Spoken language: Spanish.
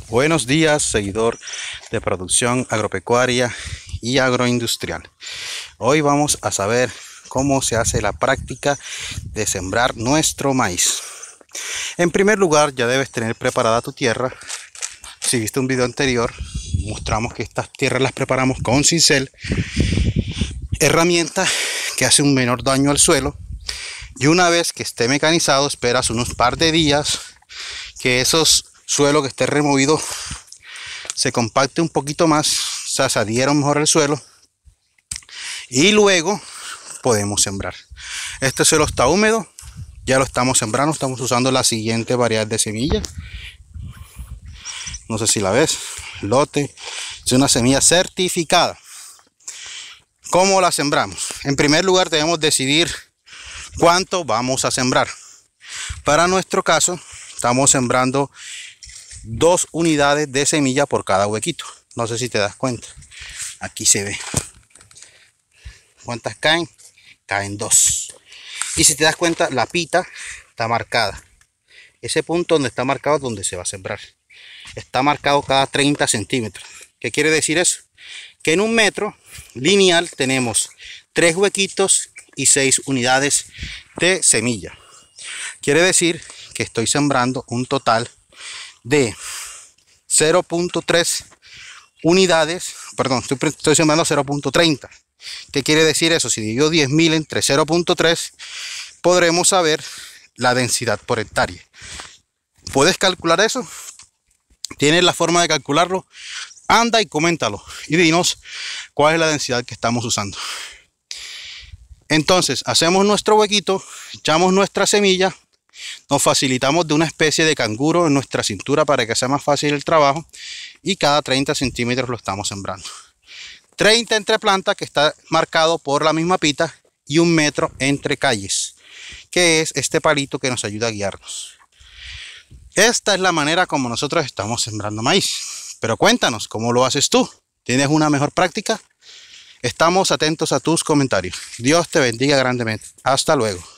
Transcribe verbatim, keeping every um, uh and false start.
Buenos días, seguidor de producción agropecuaria y agroindustrial. Hoy vamos a saber cómo se hace la práctica de sembrar nuestro maíz. En primer lugar, ya debes tener preparada tu tierra. Si viste un video anterior, mostramos que estas tierras las preparamos con cincel, herramienta que hace un menor daño al suelo. Y una vez que esté mecanizado, esperas unos par de días que esos suelo que esté removido se compacte un poquito más, o sea, se adhiera mejor el suelo, y luego podemos sembrar. Este suelo está húmedo, ya lo estamos sembrando. Estamos usando la siguiente variedad de semilla, no sé si la ves, lote, es una semilla certificada. ¿Cómo la sembramos? En primer lugar, debemos decidir cuánto vamos a sembrar. Para nuestro caso, estamos sembrando dos unidades de semilla por cada huequito. No sé si te das cuenta, aquí se ve cuántas caen. Caen dos. Y si te das cuenta, la pita está marcada. Ese punto donde está marcado es donde se va a sembrar. Está marcado cada treinta centímetros. ¿Qué quiere decir eso? Que en un metro lineal tenemos tres huequitos y seis unidades de semilla. Quiere decir que estoy sembrando un total de cero punto tres unidades, perdón, estoy, estoy sembrando cero punto treinta. ¿Qué quiere decir eso? Si divido diez mil entre cero punto tres, podremos saber la densidad por hectárea. ¿Puedes calcular eso? ¿Tienes la forma de calcularlo? Anda y coméntalo y dinos cuál es la densidad que estamos usando. Entonces, hacemos nuestro huequito, echamos nuestra semilla, nos facilitamos de una especie de canguro en nuestra cintura para que sea más fácil el trabajo, y cada treinta centímetros lo estamos sembrando. treinta entre plantas, que está marcado por la misma pita, y un metro entre calles, que es este palito que nos ayuda a guiarnos. Esta es la manera como nosotros estamos sembrando maíz. Pero cuéntanos, ¿cómo lo haces tú? ¿Tienes una mejor práctica? Estamos atentos a tus comentarios. Dios te bendiga grandemente. Hasta luego.